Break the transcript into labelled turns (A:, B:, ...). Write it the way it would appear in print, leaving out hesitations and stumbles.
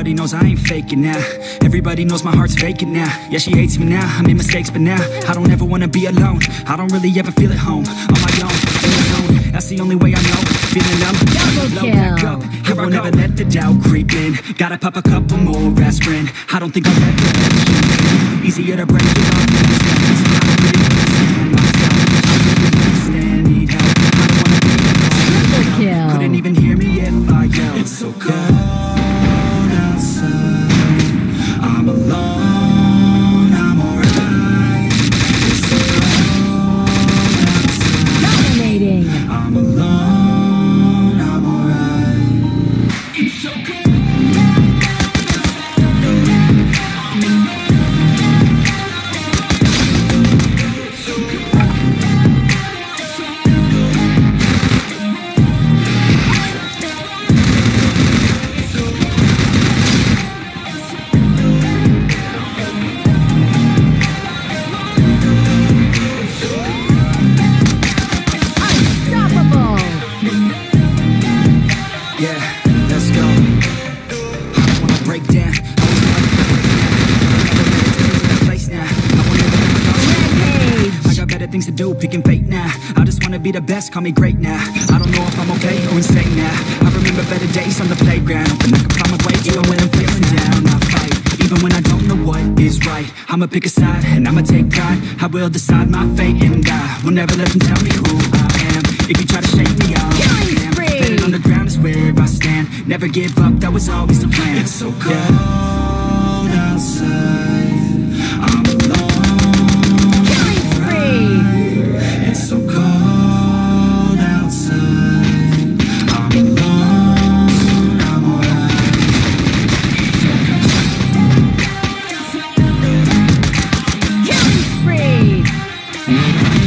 A: Everybody knows I ain't faking now. Everybody knows my heart's vacant now. Yeah, she hates me now, I made mistakes, but now I don't ever wanna be alone. I don't really ever feel at home, on my own, alone. That's the only way I know. Feeling numb, blow back up. I won't ever let the doubt creep in. Gotta pop a couple more aspirin. I don't think I'll ever let you. Easier to break it up. Need help. I don't wanna be alone. Couldn't even hear me if I yelled. It's so cold outside. I'm alone, I'm alright. It's so cold outside.
B: Dominating.
A: I'm alone, I'm alright. It's so cold. Things to do, picking fate now. I just wanna be the best, call me great now. I don't know if I'm okay or insane now. I remember better days on the playground, and I can find my way even when I'm feeling down. I fight, even when I don't know what is right. I'ma pick a side, and I'ma take pride. I will decide my fate and die. Will never let them tell me who I am. If you try to shake me, I'll damn. Standing on the ground is where I stand. Never give up, that was always the plan. It's so cold outside. I'm alone. It's so cold outside. I'm alone, I'm alright.
B: Killing spree.